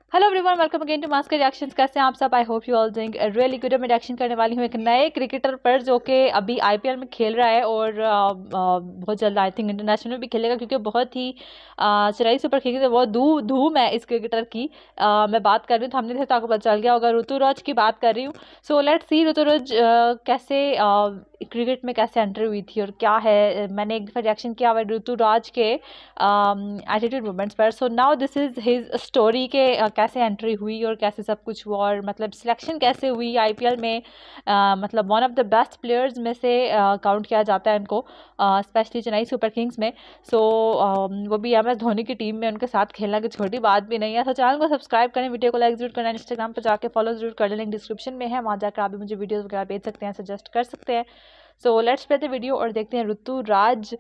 Hello everyone, welcome again to Maskar reactions. कैसे हैं आप सब? I hope you all doing really good. मैं रिएक्शन करने वाली हूँ एक नए क्रिकेटर पर जो कि अभी आईपीएल में खेल रहा है और बहुत जल्द आई थिंक इंटरनेशनल में भी खेलेगा, क्योंकि बहुत ही चेन्नई सुपर किंग्स से बहुत धूम है इस क्रिकेटर की। मैं बात कर रही हूँ, हमने से आपको पता चल गया होगा, ऋतुराज की बात कर रही हूँ। सो लेट्स सी ऋतुराज कैसे क्रिकेट में कैसे एंट्री हुई थी और क्या है। मैंने एक दफ़ा रिएक्शन किया हुआ ऋतुराज के एटीट्यूड मूवमेंट्स पर। So now this is his story के कैसे एंट्री हुई और कैसे सब कुछ हुआ और मतलब सिलेक्शन कैसे हुई आईपीएल में। मतलब one of the best players में से काउंट किया जाता है इनको, स्पेशली चेन्नई सुपर किंग्स में। सो वो भी एम एस धोनी की टीम में उनके साथ खेलना की छोटी बात भी नहीं है। तो चैनल को सब्सक्राइब करें, वीडियो को लाइक जरूर करें, इंस्टाग्राम पर जाकर फॉलो जरूर कर लें, लिंक डिस्क्रिप्शन में है, वहाँ जाकर आप भी मुझे वीडियोज़ वगैरह भेज सकते हैं, सजेस्ट कर सकते हैं। So let's play the video और देखते हैं ऋतुराज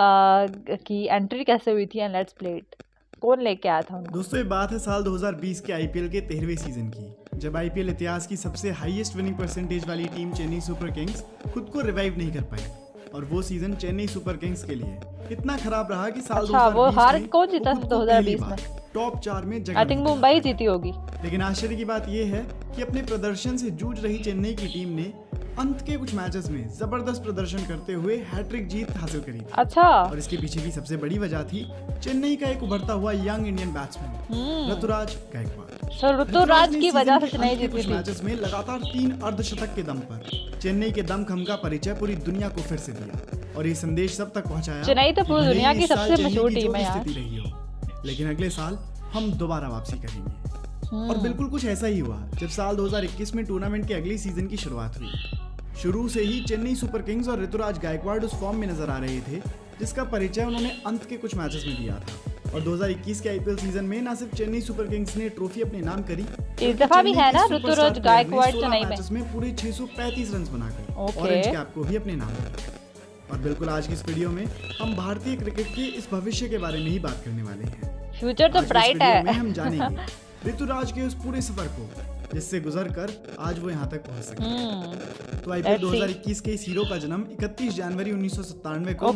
की एंट्री कैसे हुई थी एंड लेट्स प्ले इट। कौन लेके आया था उनको? दोस्तों, ये बात है साल 2020 के आईपीएल के 13वें सीजन की, जब आईपीएल इतिहास की सबसे हाईएस्ट विनिंग परसेंटेज वाली टीम चेन्नई सुपर किंग्स खुद को रिवाइव नहीं कर पाई। और वो सीजन चेन्नई सुपर किंग्स के लिए इतना खराब रहा कि साल 2020 वो हार कौन जीता 2020 में? टॉप 4 में जगह आई थिंक मुंबई जीती होगी। लेकिन आश्चर्य की बात यह है कि अपने प्रदर्शन से जूझ रही चेन्नई की टीम ने अंत के कुछ मैचेस में जबरदस्त प्रदर्शन करते हुए हैट्रिक जीत हासिल करी थी। अच्छा। और इसके पीछे की सबसे बड़ी वजह थी चेन्नई का एक उभरता हुआ young Indian batsman Ruturaj Gaikwad. Ruturaj की वजह से चेन्नई जीती कुछ थी। मैचेस में लगातार 3 अर्धशतक के दम पर चेन्नई के दमखम का परिचय पूरी दुनिया को फिर से दिया और ये संदेश सब तक पहुंचाया। चेन्नई तो पूरी दुनिया की सबसे मशहूर टीम है यार। रही हो, लेकिन अगले साल हम दोबारा वापसी करेंगे। और बिल्कुल कुछ ऐसा ही हुआ जब साल 2021 में टूर्नामेंट के अगली सीजन की शुरुआत हुई। शुरू से ही चेन्नई सुपर किंग्स और ऋतुराज गायकवाड़ उस फॉर्म में नजर आ रहे थे जिसका परिचय उन्होंने अंत के कुछ मैचेस में दिया था। और 2021 के आईपीएल सीजन में न सिर्फ चेन्नई सुपर किंग्स ने ट्रॉफी अपने नाम करी, इस दफा भी है ना ऋतुराज गायकवाड़ चेन्नई में पूरे 635 रन बनाकर ऑरेंज कैप को भी अपने नाम करा। और बिल्कुल आज की इस वीडियो में हम भारतीय क्रिकेट के इस भविष्य के बारे में ही बात करने वाले हैं। फ्यूचर तो ब्राइट है। हम जानेंगे ऋतुराज के उस पूरे सफर को जिससे गुजर कर आज वो यहाँ तक पहुँच सके। तो आईपीएल 2021 के इस हीरो का जन्म 31 जनवरी 1997 को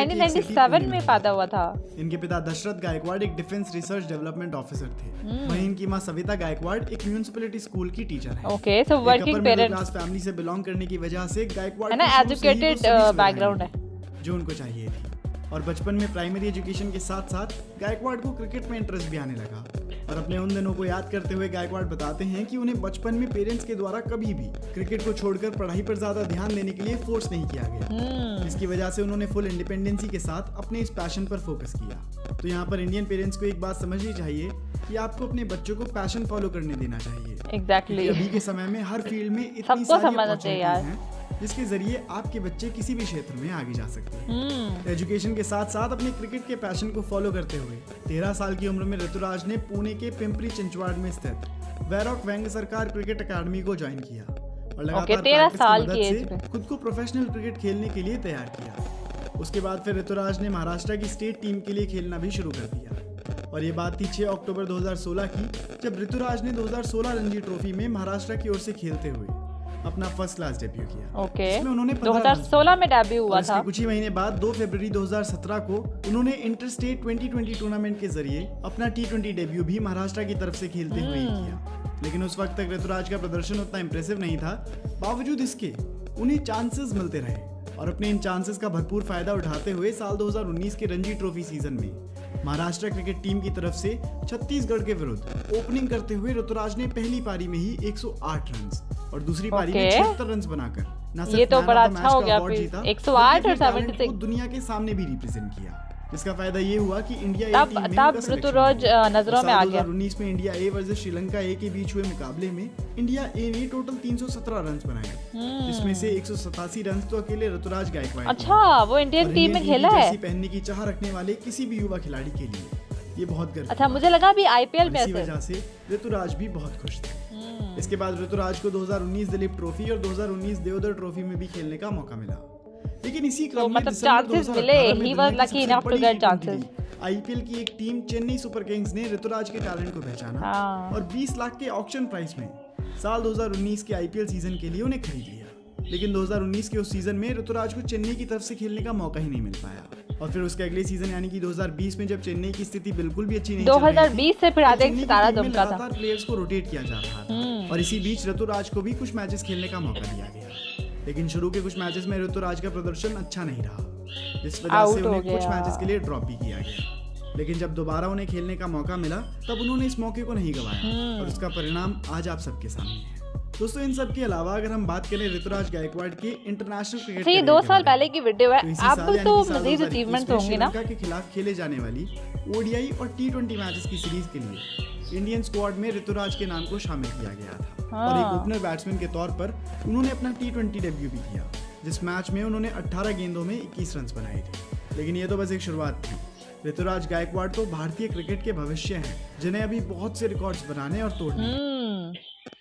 1997 में पैदा हुआ था। इनके पिता दशरथ गायकवाड़ एक डिफेंस रिसर्च डेवलपमेंट ऑफिसर थे। वहीं इनकी मां सविता गायकवाड़ एक म्युनिसिपैलिटी स्कूल की टीचर है। Okay, so working parents family से बिलोंग करने की वजह से गायकवाड़ है ना, एजुकेटेड बैकग्राउंड है जो उनको चाहिए थी। और बचपन में प्राइमरी एजुकेशन के साथ साथ गायकवाड़ को क्रिकेट में इंटरेस्ट भी आने लगा। और अपने उन दिनों को याद करते हुए गायकवाड़ बताते हैं कि उन्हें बचपन में पेरेंट्स के द्वारा कभी भी क्रिकेट को छोड़कर पढ़ाई पर ज्यादा ध्यान देने के लिए फोर्स नहीं किया गया। इसकी वजह से उन्होंने फुल इंडिपेंडेंसी के साथ अपने इस पैशन पर फोकस किया। तो यहाँ पर इंडियन पेरेंट्स को एक बात समझनी चाहिए कि आपको अपने बच्चों को पैशन फॉलो करने देना चाहिए। एग्जैक्टली। अभी के समय में हर फील्ड में इतनी सारी अपॉर्चुनिटीज हैं जिसके जरिए आपके बच्चे किसी भी क्षेत्र में आगे जा सकते हैं। एजुकेशन के साथ साथ अपने क्रिकेट के पैशन को फॉलो करते हुए 13 साल की उम्र में ऋतुराज ने पुणे के पिंपरी चिंचवाड़ में स्थित वैरॉक व्यंग सरकार क्रिकेट अकादमी को ज्वाइन किया और लगातार 13 साल की एज में खुद को प्रोफेशनल क्रिकेट खेलने के लिए तैयार किया। उसके बाद फिर ऋतुराज ने महाराष्ट्र की स्टेट टीम के लिए खेलना भी शुरू कर दिया। और ये बात थी 6 अक्टूबर 2016 की, जब ऋतुराज ने 2016 रणजी ट्रॉफी में महाराष्ट्र की ओर से खेलते हुए अपना फर्स्ट क्लास डेब्यू किया। ओके, उन्होंने 2016 में डेब्यू हुआ था। कुछ ही महीने बाद 2 फरवरी 2017 को उन्होंने इंटरस्टेट 2020 टूर्नामेंट के जरिए अपना T20 डेब्यू भी महाराष्ट्र की तरफ से खेलते हुए किया। लेकिन उस वक्त तक ऋतुराज का प्रदर्शन उतना इंप्रेसिव नहीं था। बावजूद इसके उन्हें चांसेस मिलते रहे और अपने इन चांसेस का भरपूर फायदा उठाते हुए साल 2019 के रणजी ट्रॉफी सीजन में महाराष्ट्र क्रिकेट टीम की तरफ से छत्तीसगढ़ के विरुद्ध ओपनिंग करते हुए ऋतुराज ने पहली पारी में ही 108 रन और दूसरी पारी में 76 रन बनाकर ये तो बड़ा अच्छा हो गया। 108 और 76 दुनिया के सामने भी रिप्रेजेंट किया। इसका फायदा ये हुआ कि इंडिया तब ऋतुराज नजरों में आ गया। 2019 में India A versus Sri Lanka A के बीच हुए मुकाबले में इंडिया ए ने टोटल 317 रन बनाए, जिसमें से 187 रन तो अकेले ऋतुराज गायकवाड़। अच्छा, वो इंडियन टीम में खेला है। पहनने की चाह रखने वाले किसी भी युवा खिलाड़ी के लिए ये बहुत गर्व। अच्छा, मुझे लगा भी आईपीएल में। इसी वजह से ऋतुराज भी बहुत खुश थे। इसके बाद ऋतुराज को 2019 दिलीप ट्रॉफी और 2019 देवधर ट्रॉफी में भी खेलने का मौका मिला। लेकिन इसी क्रम में चांसेस मिले, he was lucky enough to get chances. IPL की एक टीम चेन्नई सुपर किंग्स ने ऋतुराज के टैलेंट को पहचाना और 20 लाख के ऑक्शन प्राइस में साल 2019 के आईपीएल सीजन के लिए उन्हें खरीद लिया। लेकिन 2019 के उस सीजन में ऋतुराज को चेन्नई की तरफ से खेलने का मौका ही नहीं मिल पाया। और फिर उसके अगले सीजन यानी कि 2020 में जब चेन्नई की स्थिति बिल्कुल भी अच्छी नहीं 2020 से फिर आते एक सितारा दमका था। लगातार प्लेयर्स को रोटेट किया जा रहा था और इसी बीच ऋतुराज को भी कुछ मैचेस खेलने का मौका दिया गया, लेकिन शुरू के कुछ मैचेस में ऋतुराज का प्रदर्शन अच्छा नहीं रहा, जिस वजह से उन्हें कुछ मैचेस के लिए ड्रॉप भी किया गया। लेकिन जब दोबारा उन्हें खेलने का मौका मिला तब उन्होंने इस मौके को नहीं गंवाया और उसका परिणाम आज आप सबके सामने है। दोस्तों, इन सब के अलावा अगर हम बात करें ऋतुराज गायकवाड़ की इंटरनेशनल क्रिकेट ये 2 साल पहले की वीडियो है, अब तो मजीद अचीवमेंट्स होंगे ना। श्रीलंका के खिलाफ खेले जाने वाली ओडीआई और T20 मैचेस की सीरीज के लिए इंडियन स्क्वाड में ऋतुराज के नाम को शामिल किया गया था और एक ओपनर बैट्समैन के तौर पर उन्होंने अपना T20 डेब्यू भी किया, जिस मैच में उन्होंने 18 गेंदों में 21 रन बनाए थे। लेकिन ये तो बस एक शुरुआत थी। ऋतुराज गायकवाड़ तो भारतीय क्रिकेट के भविष्य हैं, जिन्हें अभी बहुत से रिकॉर्ड्स बनाने और तोड़ने।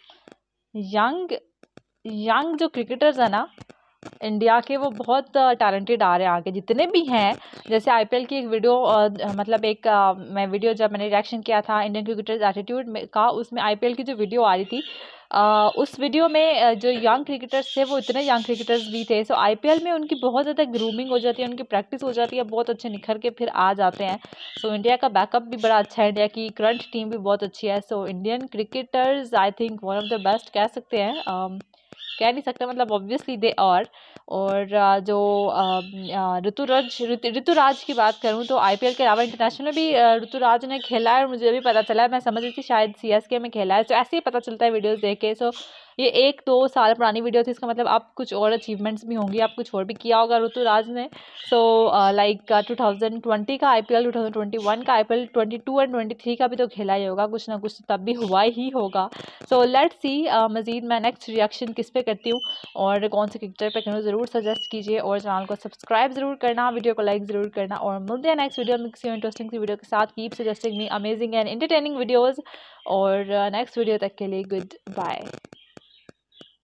यंग जो क्रिकेटर्स है ना इंडिया के, वो बहुत टैलेंटेड आ रहे हैं आगे, जितने भी हैं। जैसे आईपीएल की एक वीडियो मतलब एक मैं वीडियो जब मैंने रिएक्शन किया था इंडियन क्रिकेटर्स एटीट्यूड में का, उसमें आईपीएल की जो वीडियो आ रही थी उस वीडियो में जो यंग क्रिकेटर्स थे वो इतने यंग क्रिकेटर्स भी थे। सो आईपीएल में उनकी बहुत ज़्यादा ग्रूमिंग हो जाती है, उनकी प्रैक्टिस हो जाती है, बहुत अच्छे निखर के फिर आ जाते हैं। सो इंडिया का बैकअप भी बड़ा अच्छा है, इंडिया की करंट टीम भी बहुत अच्छी है। So Indian cricketers I think one of the best कह सकते हैं, कह नहीं सकते मतलब ऑब्वियसली दे और जो ऋतुराज की बात करूं तो आईपीएल के अलावा इंटरनेशनल में भी ऋतुराज ने खेला है और मुझे भी पता चला, मैं समझ रही थी शायद सीएसके में खेला है। तो ऐसे ही पता चलता है वीडियोस देख के। सो ये 1-2 साल पुरानी वीडियो थी, इसका मतलब आप कुछ और अचीवमेंट्स भी होंगी, आप कुछ और भी किया होगा ऋतुराज ने। सो लाइक 2020 का आईपीएल, 2021 का आईपीएल, 22 और 23 का भी तो खेला ही होगा, कुछ ना कुछ तब भी हुआ ही होगा। सो लेट्स सी मज़ीद मैं नेक्स्ट रिएक्शन किस पे करती हूँ और कौन से क्रिकेटर पे करूँ, ज़रूर सजेस्ट कीजिए और चैनल को सब्सक्राइब ज़रूर करना, वीडियो को लाइक ज़रूर करना और मिलते हैं नेक्स्ट वीडियो में किसी इंटरेस्टिंग सी वीडियो के साथ। Keep suggesting me amazing and entertaining videos और नेक्स्ट वीडियो तक के लिए गुड बाय।